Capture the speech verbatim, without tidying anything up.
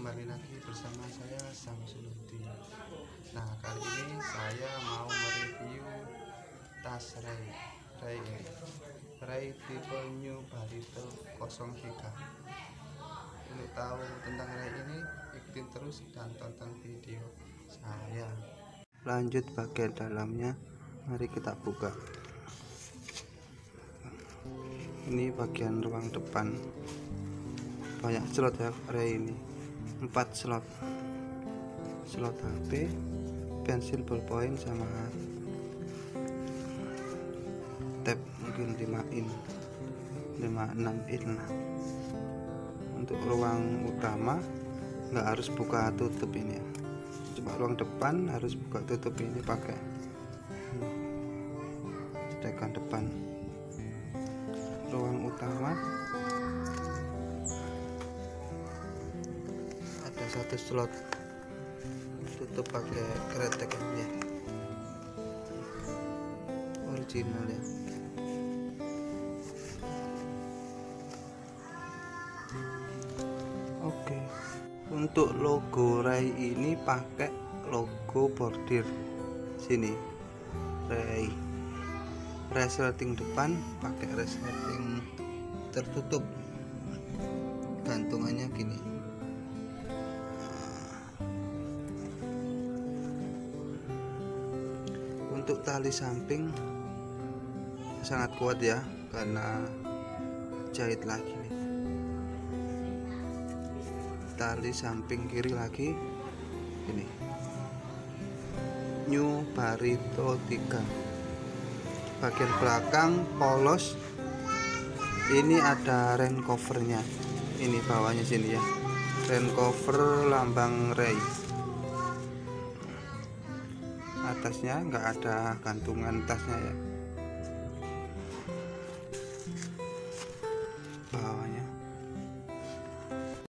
kembali lagi bersama saya Samsuluddin. Nah, kali ini saya mau mereview tas Ray Ray ini Ray tipe New Barito nol tiga. Untuk tahu tentang Ray ini, ikutin terus dan tonton video saya. Lanjut bagian dalamnya, mari kita buka. Ini bagian ruang depan, banyak slot ya Ray ini, empat slot slot H P, pensil ballpoint sama tab mungkin lima in lima enam in lah. Untuk ruang utama nggak harus buka tutup ini ya, coba ruang depan harus buka tutup ini pakai cedekan depan. Ruang utama ada satu slot tutup pakai kretek ya, original ya. Oke, untuk logo Ray ini pakai logo bordir sini Ray. Resleting depan pakai resleting tertutup, gantungannya gini. Untuk tali samping sangat kuat ya, karena jahit lagi nih. Tali samping kiri lagi ini New Barito tiga. Bagian belakang polos, ini ada rain covernya, ini bawahnya sini ya, rain cover lambang Ray. Atasnya nggak ada gantungan tasnya ya,